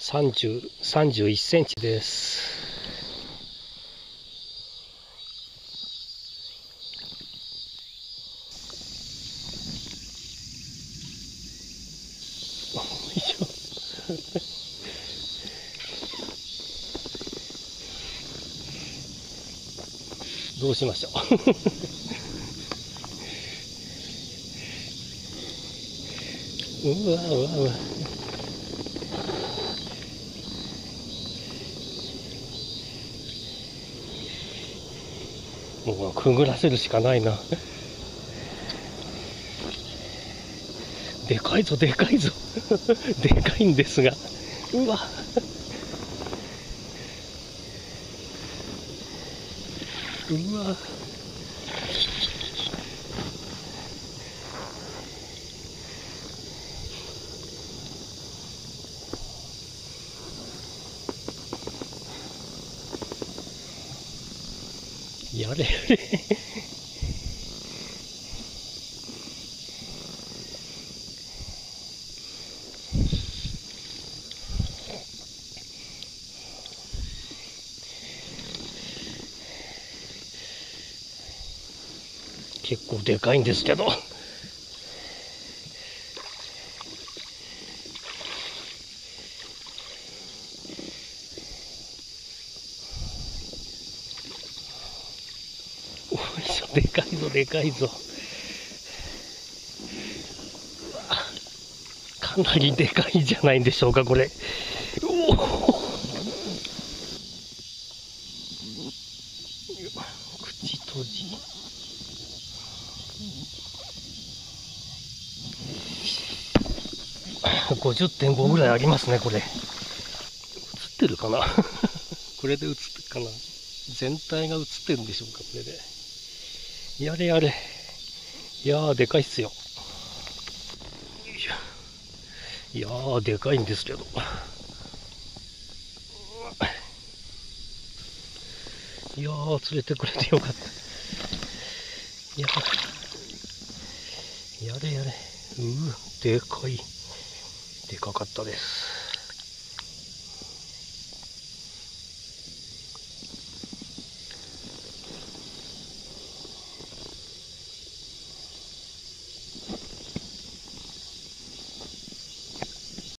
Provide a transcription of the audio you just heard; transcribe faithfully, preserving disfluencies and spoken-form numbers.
さんじゅう、さんじゅういっセンチです。よいしょ。どうしましょう。うわうわうわ。もうくぐらせるしかないな。でかいぞでかいぞでかいんですが、うわうわやれやれ結構でかいんですけど。おいしょ、でかいぞでかいぞ。かなりでかいじゃないんでしょうかこれ。おお、口閉じ。ごじゅってんご ぐらいありますねこれ。映ってるかなこれで映ってるかな。全体が映ってるんでしょうかこれで。やれやれ。いやーでかいっすよ。いやーでかいんですけど。いやー釣れてくれてよかった。いややれやれ。うーでかい。でかかったです。